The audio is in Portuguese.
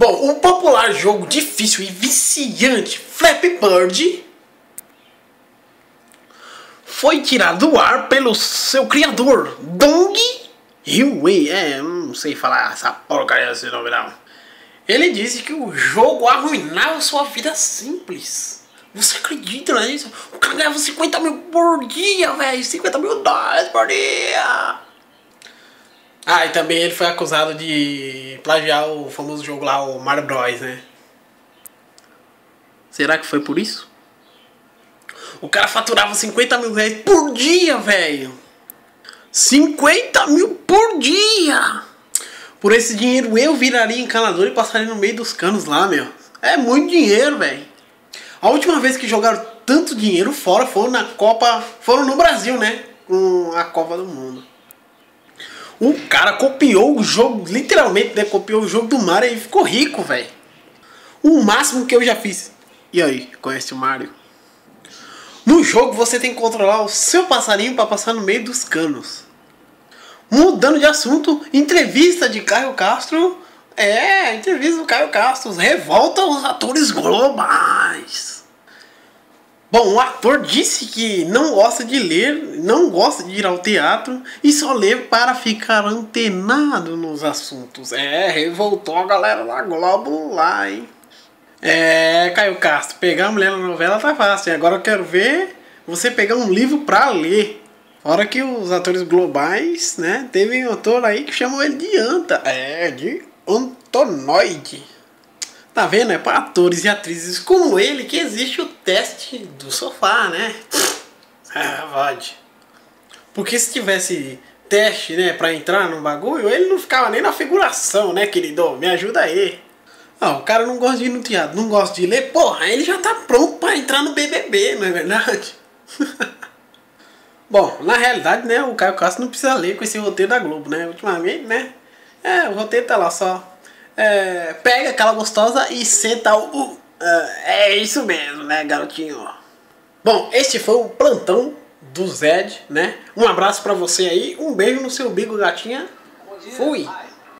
Bom, o popular jogo difícil e viciante Flappy Bird foi tirado do ar pelo seu criador, Dong Hyun-wei. Não sei falar essa porcaria desse nome não. Ele disse que o jogo arruinava sua vida simples. Você acredita nisso? O cara ganhava 50 mil por dia, velho. 50 mil dólares por dia. Ah, e também ele foi acusado de plagiar o famoso jogo lá, o Mario Bros, né? Será que foi por isso? O cara faturava 50 mil reais por dia, velho. 50 mil por dia. Por esse dinheiro eu viraria encanador e passaria no meio dos canos lá, meu. É muito dinheiro, velho. A última vez que jogaram tanto dinheiro fora foram na Copa... Foram no Brasil, né? Com a Copa do Mundo. O cara copiou o jogo, literalmente, né? Copiou o jogo do Mario e ficou rico, velho. O máximo que eu já fiz. E aí, conhece o Mario? No jogo você tem que controlar o seu passarinho para passar no meio dos canos. Mudando de assunto, entrevista de Caio Castro. Entrevista do Caio Castro. Revolta os atores globais. Bom, o ator disse que não gosta de ler, não gosta de ir ao teatro e só lê para ficar antenado nos assuntos. Revoltou a galera da Globo lá, hein? Caio Castro, pegar a mulher na novela tá fácil. Agora eu quero ver você pegar um livro pra ler. Fora que os atores globais, né? Teve um ator aí que chamou ele de Anta. De Antonoide. Tá vendo? É para atores e atrizes como ele que existe o teste do sofá, né? Pode. Porque se tivesse teste, né, pra entrar no bagulho, ele não ficava nem na figuração, né, querido? Me ajuda aí. O cara não gosta de ir no teatro, não gosta de ler, porra, ele já tá pronto pra entrar no BBB, não é verdade? Bom, na realidade, né, o Caio Castro não precisa ler com esse roteiro da Globo, né? Ultimamente, né? O roteiro tá lá só. Pega aquela gostosa e senta o... é isso mesmo, né, garotinho? Bom, este foi o plantão do Zed, né? Um abraço pra você aí, um beijo no seu bico, gatinha. Fui!